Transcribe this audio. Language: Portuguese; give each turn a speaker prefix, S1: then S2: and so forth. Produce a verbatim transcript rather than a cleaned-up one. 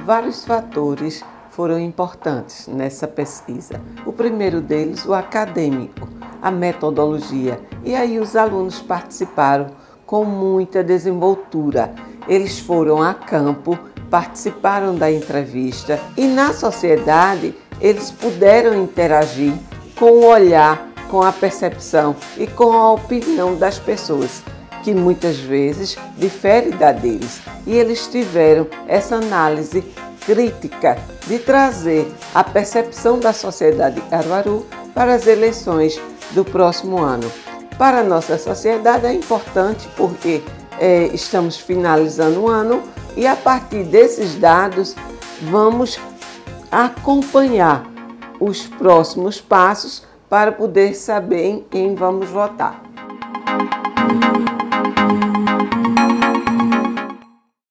S1: Vários fatores foram importantes nessa pesquisa. O primeiro deles, o acadêmico, a metodologia. E aí os alunos participaram com muita desenvoltura. Eles foram a campo, participaram da entrevista e na sociedade eles puderam interagir com o olhar, com a percepção e com a opinião das pessoas, que muitas vezes difere da deles. E eles tiveram essa análise crítica de trazer a percepção da sociedade de Caruaru para as eleições do próximo ano. Para a nossa sociedade é importante porque é, estamos finalizando o ano e a partir desses dados vamos acompanhar os próximos passos para poder saber em quem vamos votar.